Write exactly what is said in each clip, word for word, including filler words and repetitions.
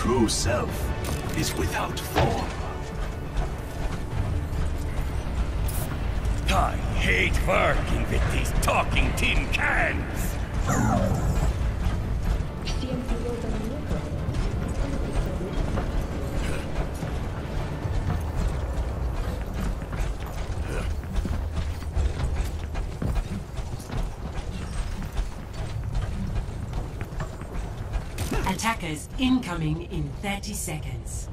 true self is without form. I hate working with these talking tin cans! Всем пилотам меха Attackers incoming in thirty seconds.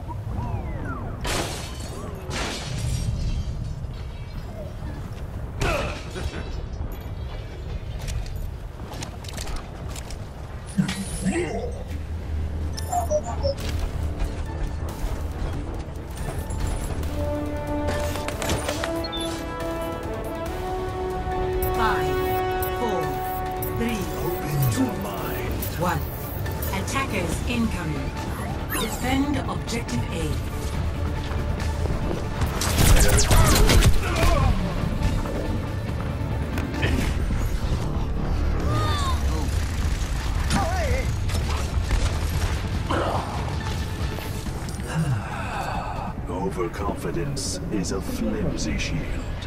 Five, four, three, two, one. Attackers incoming. Defend objective A. Overconfidence is a flimsy shield.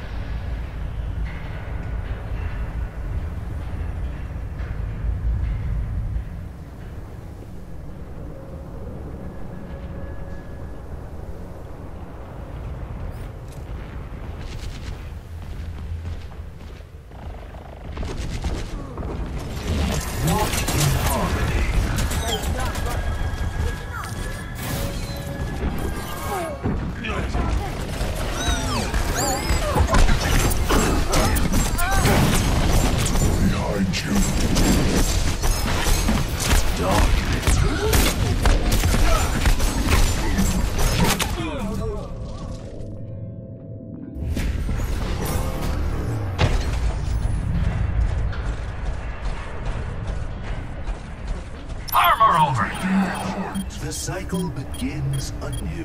The cycle begins anew.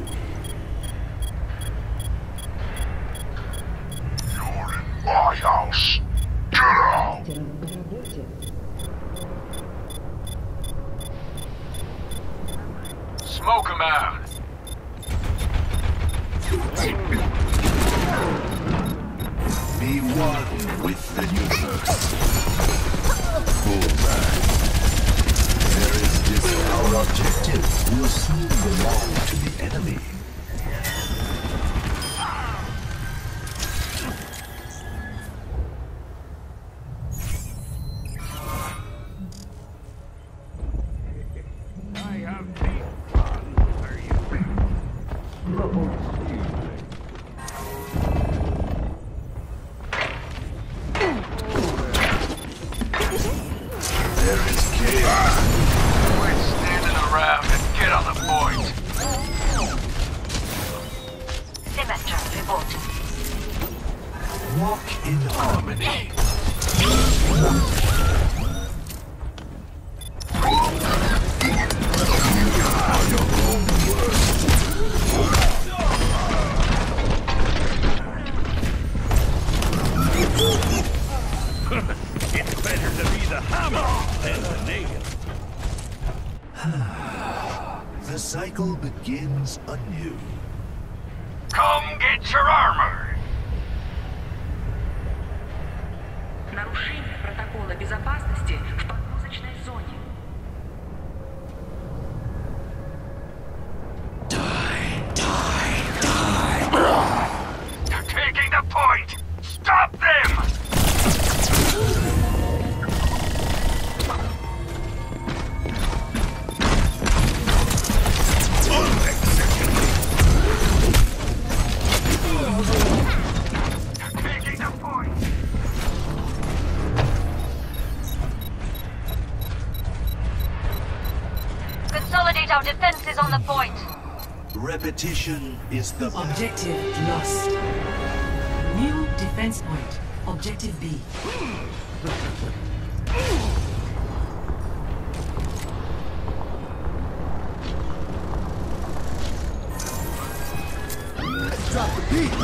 You're in my house. Get out! Smoke him out. Be one with the universe. Bullseye. There is this our objective will soon belong to the enemy. I have deep fun for you. There is chaos. Quit standing around and get on the point. Symmetra report. Walk in harmony. It's better to be the hammer than the nail. The cycle begins anew. Come get your armor. Нарушение протокола безопасности в подгрузочной зоне. They're taking the point. Stop them. Consolidate our defenses on the point. Repetition is the Objective lost. New defense point. Objective B. Drop the beat.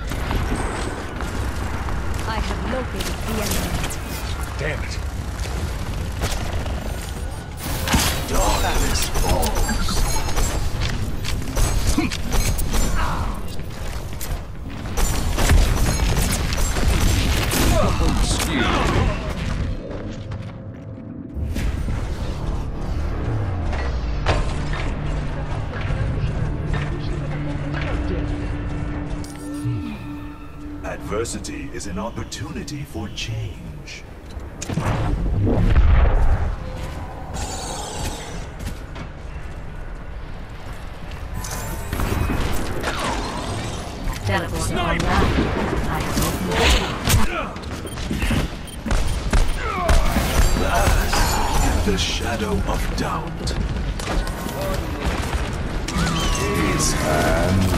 I have located the enemy. Damn it. Darkness falls. Adversity is an opportunity for change. Teleport online. I In the shadow of doubt. His hand.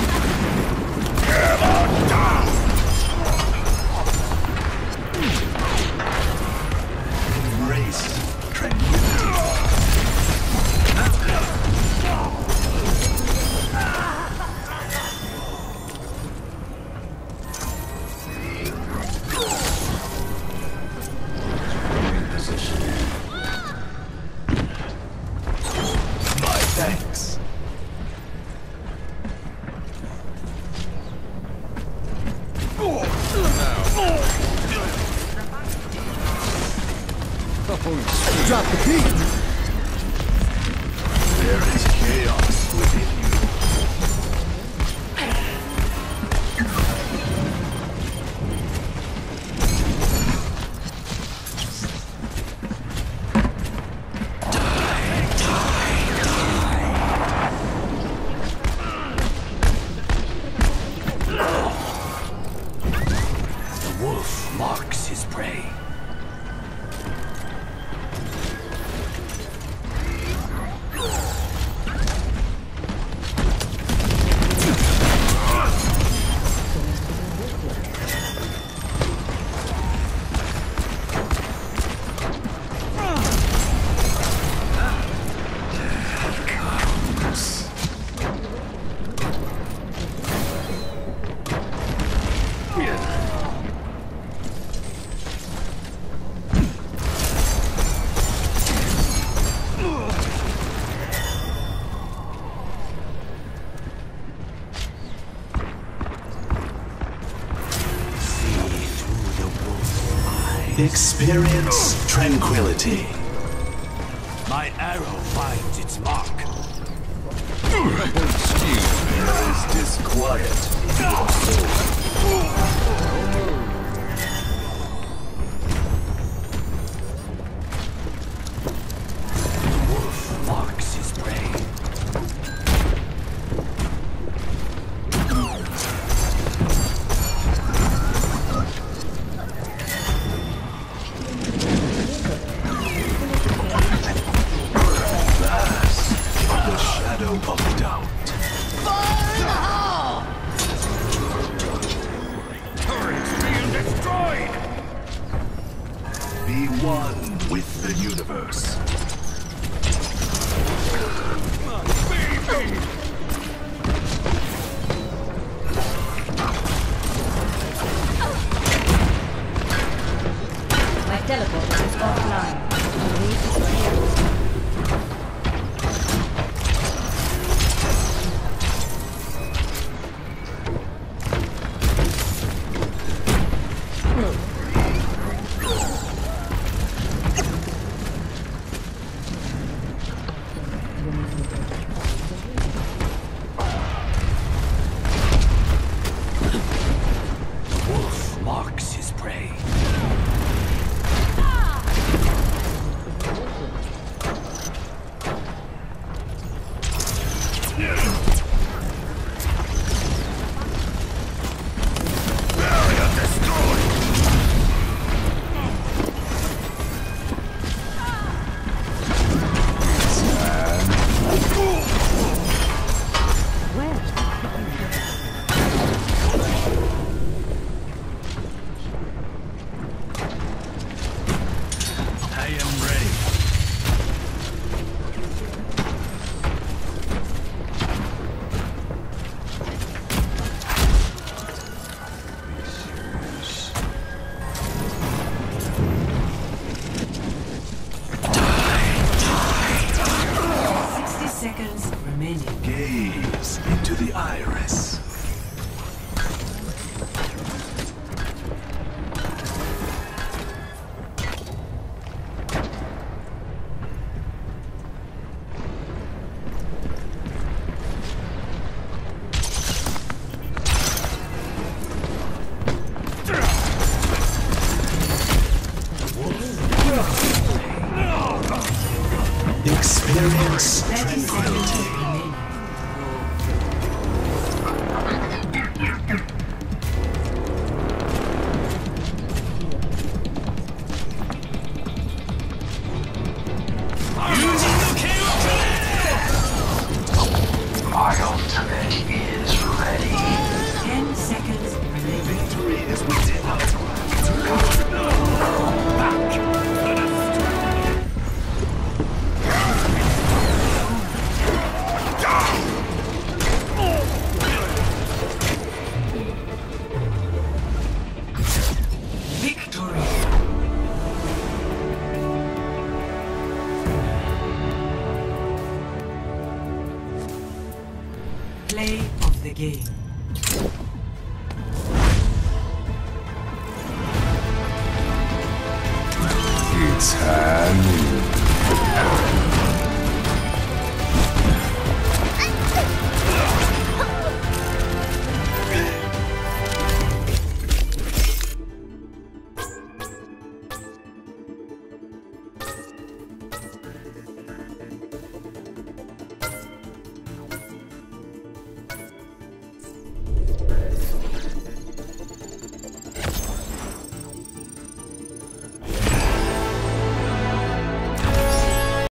Embrace tranquility. My thanks. Drop the beat! There is chaos within you. The wolf marks his prey. Experience tranquility. My arrow finds its mark. There is disquiet in your soul. The wolf marks his prey. The shadow of doubt. Turrets being destroyed! Be one with the universe. My teleport is offline. The way is clear. The wolf marks his prey. Barrier destroyed! I am ready. sixty seconds remaining. Gaze into the iris. Turret Experience thirty seconds remaining. My ultimate is ready. Ten seconds remaining. victory is within us. Victory. Play of the game. It's time.